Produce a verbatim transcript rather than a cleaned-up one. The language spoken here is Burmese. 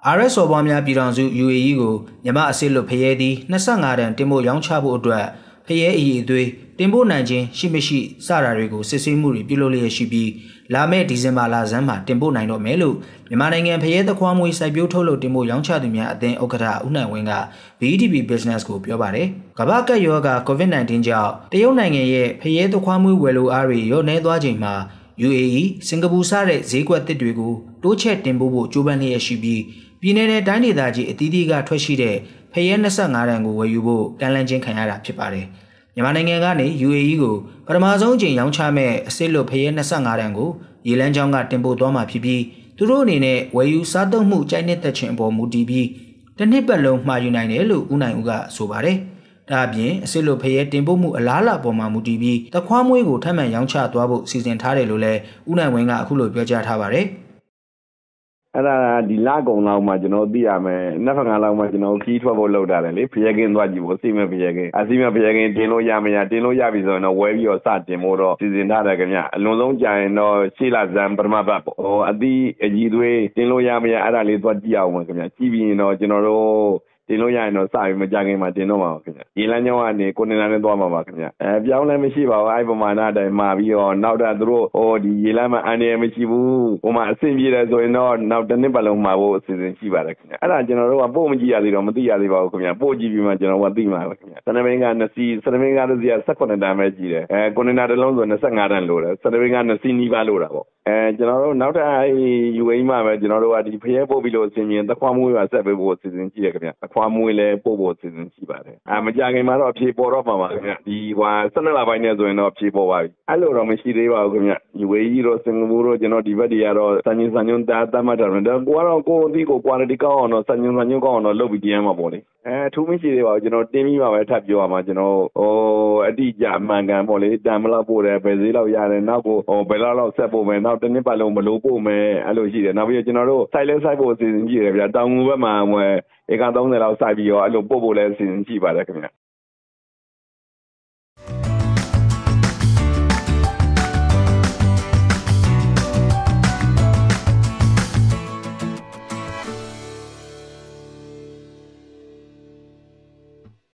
R S ဆော်ပွားများပြည်ထောင်စု U A E ကိုမြန်မာအစစ်လွတ်ဖရဲသည်နှစ်ငါးတန်တင်ပို့ရောင်းချဖို့အတွက်ဖရဲအည်အသွေးတင်ပို့နိုင်ခြင်းရှိမရှိစတာတွေကိုစစ်ဆေးမှုတွေပြုလုပ်လျက်ရှိပြီးလာမယ့်ဒီဇင်ဘာလဆန်းမှာတင်ပို့နိုင်တော့မယ်လို့မြန်မာနိုင်ငံဖရဲသခွားမွေးစိုက်ပျိုးထုတ်လုပ်တင်ပို့ရောင်းချသူများအသင်းဥက္ကဋ္ဌဦးနိုင်ဝင်းက B E T V Business ကိုပြောပါတယ်။ကမ္ဘာကပ်ရောဂါ COVID 19 ကြောင့်တရုတ်နိုင်ငံရဲ့ဖရဲသခွားမွေးဝယ်လိုအားတွေရော့နေသွားချိန်မှာ U A E စင်ကာပူစတဲ့ဈေးကွက်သစ်တွေကိုတိုးချဲ့တင်ပို့ဖို့ကြိုးပမ်းလျက်ရှိပြီးပြည်내နဲ့တိုင်းဒေသကြီးအသီးသီးကထွက်ရှိတဲ့ဖရဲနှစ်ငါးတန်ကိုဝယ်ယူဖို့တန်လန့်ချင်းခံရတာဖြစ်ပါတယ်။မြန်မာနိုင်ငံကနေ U A E ကိုပထမဆုံးအကြိမ်ရောင်းချမဲ့အစစ်လွတ်ဖရဲနှစ်ငါးတန်ကိုရေလန်းချောင်းကတင်ပို့သွားမှာဖြစ်ပြီးသူတို့အနေနဲ့ဝယ်ယူစားသုံးမှုကြိုက်နှစ်သက်ခြင်းအပေါ်မူတည်ပြီးတစ်နှစ်ပတ်လုံးမှာယူနိုင်တယ်လို့ဦးနိုင်ဦးကဆိုပါတယ်။ဒါအပြင်အစစ်လွတ်ဖရဲတင်ပို့မှုအလားအလာပေါ်မှာမူတည်ပြီးသခွားမွေးကိုထပ်မံရောင်းချသွားဖို့စီစဉ်ထားတယ်လို့လည်းဦးနိုင်ဝင်းကအခုလိုပြောကြားထားပါတယ်။အဲ့ဒါဒီလကုံလောက်မှကျွန်တော်သိရမယ်နှစ်ဖက်ငါလောက်မှကျွန်တော်ခီးထွက်ဖို့လုပ်တာလေဖရဲကင်းသွားကြည့်ဖို့စိမဲ့ဖရဲကင်းအစိမဲ့ဖရဲကင်းတင်လို့ရမရတင်လို့ရပြီဆိုရင်တော့ဝဲပြီးတော့စတင်ဖို့တော့စီစဉ်ထားတယ်ခင်ဗျအလွန်ဆုံးကြာရင်တော့ရှေ့လဇန်ပထမပတ်ပေါ့ဟိုအသီးအကြီးသွေးတင်လို့ရမရအဲ့ဒါလေးသွားကြည့်အောင်ပါခင်ဗျကြည့်ပြီးရင်တော့ကျွန်တော်တို့တင်လို့ရရင်တော့စပြီးမကြခင်မှာတင်တော့မှာပါခင်ဗျရေလမ်းကြောင်းကနေကိုနေနာနဲ့သွားမှာပါခင်ဗျအဲပြောင်းလဲမရှိပါဘူးအဲ့ပမာဏအတိုင်းမှာပြီးတော့နောက်တာသူတို့ဟိုဒီရေလမ်းမှာအန်ရမရှိဘူးဟိုမှာအဆင်ပြေတယ်ဆိုရင်တော့နောက်တစ်နှစ်ပတ်လုံးမှာဖို့အစီအစဉ်ရှိပါတယ်ခင်ဗျအဲ့ဒါကျွန်တော်တို့ကပို့မကြည့်ရသေးတော့မသိရသေးပါဘူးခင်ဗျပို့ကြည့်ပြီးမှကျွန်တော်ကသိမှာပါခင်ဗျစနမင်းကနှစ်စီးစနမင်းကတစ်စီးက၁၈တန်ပဲကြည့်တယ်အဲကိုနေနာတစ်လုံးဆိုနှစ်ငါးတန်လိုတယ်စနမင်းကနှစ်စီးနီးပါးလိုတာပေါ့အဲကျွန်တော်တို့နောက်ထပ်အဲ U A E မှာပဲကျွန်တော်တို့ကဒီဖရဲပို့ပြီးလို့အစဉ်ရင်သခွားမွေးပါဆက်ပေးဖို့အစီအစဉ်ရှိတယ်ခင်ဗျသခွားမွေးလဲပို့ဖို့အစီအစဉ်ရှိပါတယ်အဲမကြခင်မှာတော့အဖြေပေါ်တော့မှာပါခင်ဗျဒီဟိုဆယ်နှစ်လပိုင်းနဲ့ဆိုရင်တော့အဖြေပေါ်ပါပြီအဲ့လိုတော့မရှိသေးပါဘူးခင်ဗျ U A E တော့စင်ကာပူတော့ကျွန်တော်ဒီဘက်တွေကတော့စံညွှန်းစံညွှန်းတာတတ်မှတ်တာတော့ကိုကတော့ကိုအသီးကို quality ကောင်းအောင်တော့စံညွှန်းစံညွှန်းကောင်းအောင်တော့လုပ်ပြီးတရားမှာပေါ့လေအဲထူးမရှိသေးပါဘူးကျွန်တော်တင်းပြီးမှပဲထပ်ပြောရမှာကျွန်တော်ဟိုအတိအကျအမှန်ကန်ပေါ့လေတန်မလောက်ပို့တယ်ဘယ်ဈေးလောက်ရတယ်နောက်ကိုဟိုဘယ်လောက်လောက်ဆက်ပို့မယ်နောက်တစ်နှစ်ပတ်လုံးဘလို့ပို့မယ်အဲ့လိုရှိတယ်နောက်ပြီးကျွန်တော်တို့ site လဲ site ဖို့အစီအစဉ်ရှိတယ်ဗျာတောင်ငူဘက်မှာဟိုဧကသုံးဆယ်လောက်စိုက်ပြီးတော့အဲ့လိုပို့ဖို့လဲအစီအစဉ်ရှိပါတယ်ခင်ဗျ